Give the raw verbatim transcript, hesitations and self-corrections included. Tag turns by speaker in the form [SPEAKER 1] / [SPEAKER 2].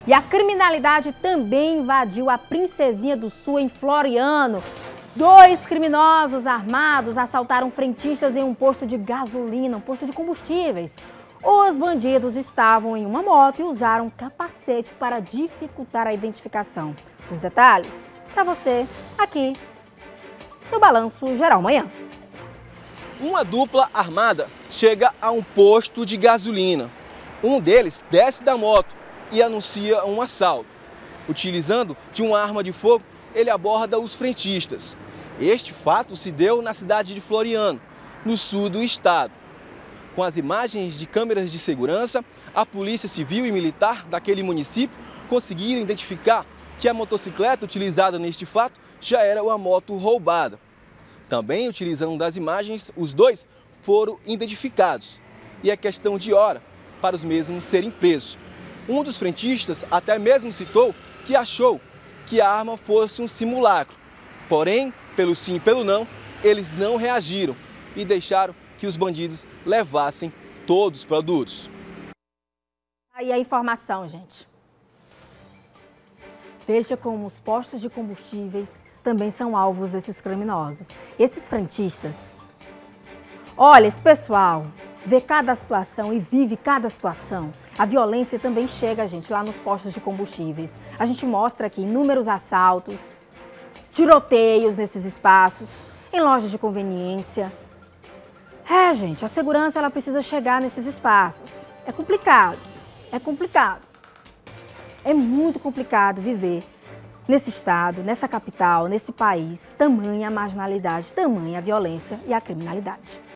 [SPEAKER 1] E a criminalidade também invadiu a Princesinha do Sul, em Floriano. Dois criminosos armados assaltaram frentistas em um posto de gasolina, um posto de combustíveis. Os bandidos estavam em uma moto e usaram capacete para dificultar a identificação. Os detalhes para você aqui no Balanço Geral Manhã.
[SPEAKER 2] Uma dupla armada chega a um posto de gasolina. Um deles desce da moto e anuncia um assalto. Utilizando de uma arma de fogo, ele aborda os frentistas. Este fato se deu na cidade de Floriano, no sul do estado. Com as imagens de câmeras de segurança, a Polícia Civil e Militar daquele município conseguiram identificar que a motocicleta utilizada neste fato já era uma moto roubada. Também, utilizando das imagens, os dois foram identificados. E é questão de hora para os mesmos serem presos. Um dos frentistas até mesmo citou que achou que a arma fosse um simulacro. Porém, pelo sim e pelo não, eles não reagiram e deixaram que os bandidos levassem todos os produtos.
[SPEAKER 1] Aí a informação, gente. Veja como os postos de combustíveis também são alvos desses criminosos. Esses frentistas, olha, esse pessoal vê cada situação e vive cada situação. A violência também chega, gente, lá nos postos de combustíveis. A gente mostra aqui inúmeros assaltos, tiroteios nesses espaços, em lojas de conveniência. É, gente, a segurança ela precisa chegar nesses espaços. É complicado, é complicado. É muito complicado viver nesse estado, nessa capital, nesse país, tamanha a marginalidade, tamanha a violência e a criminalidade.